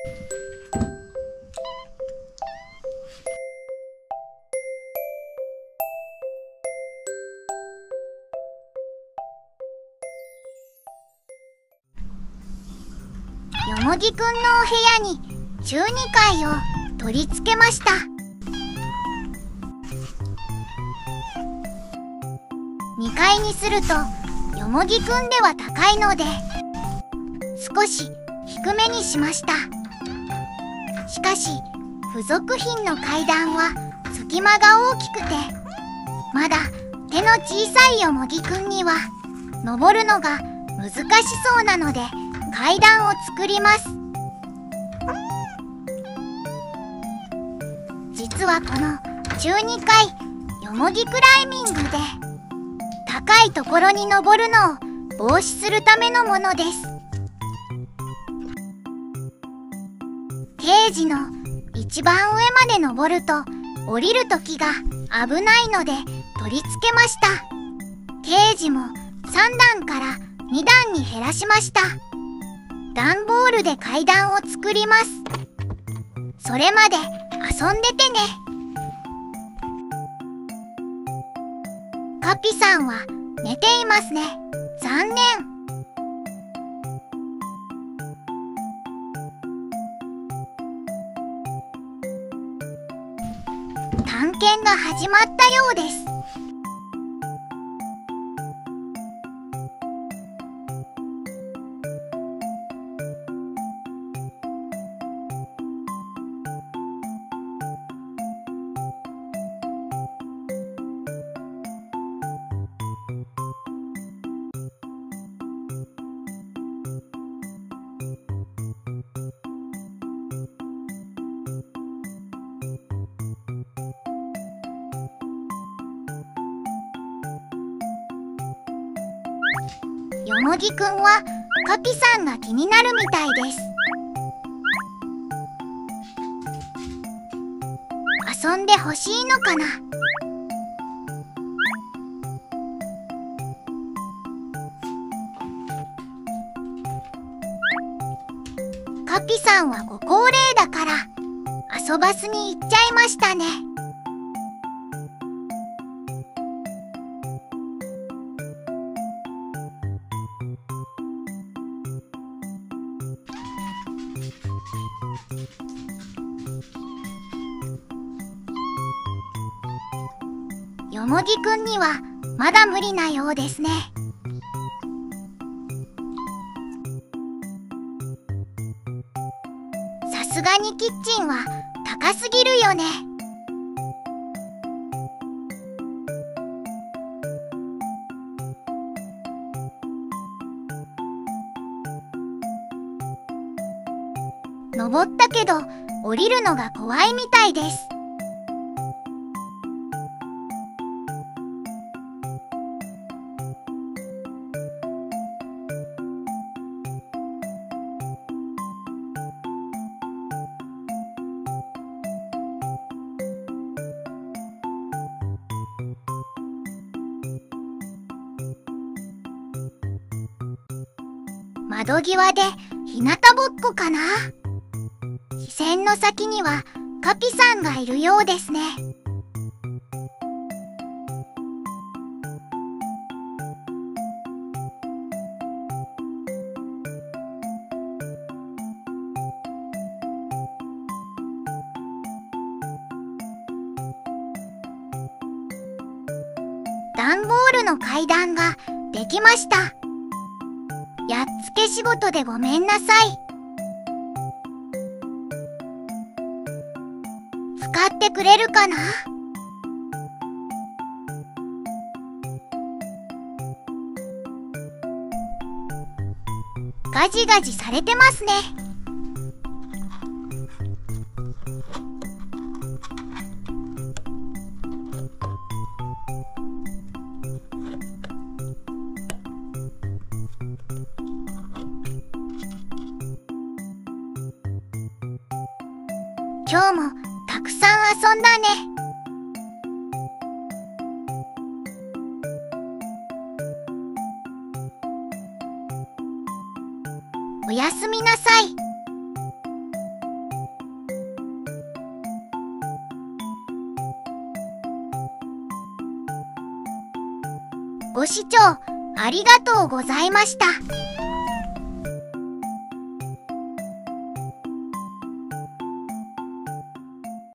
よもぎくんのお部屋に中2階を取り付けました。2階にするとよもぎくんでは高いので少し低めにしました。しかし付属品の階段は隙間が大きくてまだ手の小さいよもぎくんには登るのが難しそうなので階段を作ります。実はこの中2階よもぎクライミングで高いところに登るのを防止するためのものです。ケージの一番上まで登ると降りる時が危ないので取り付けました。ケージも3段から2段に減らしました。段ボールで階段を作ります。それまで遊んでてね。カピさんは寝ていますね。残念。探検が始まったようです。よもぎくんはカピさんが気になるみたいです。遊んでほしいのかな。カピさんはご高齢だから遊ばずに行っちゃいましたね。よもぎくんにはまだ無理なようですね。さすがにキッチンは高すぎるよね。登ったけど降りるのが怖いみたいです。窓際で日向ぼっこかな。視線の先にはカピさんがいるようですね。段ボールの階段ができました。やっつけ仕事でごめんなさい。使ってくれるかな。ガジガジされてますね。今日もたくさん遊んだね。おやすみなさい。 ご視聴ありがとうございました。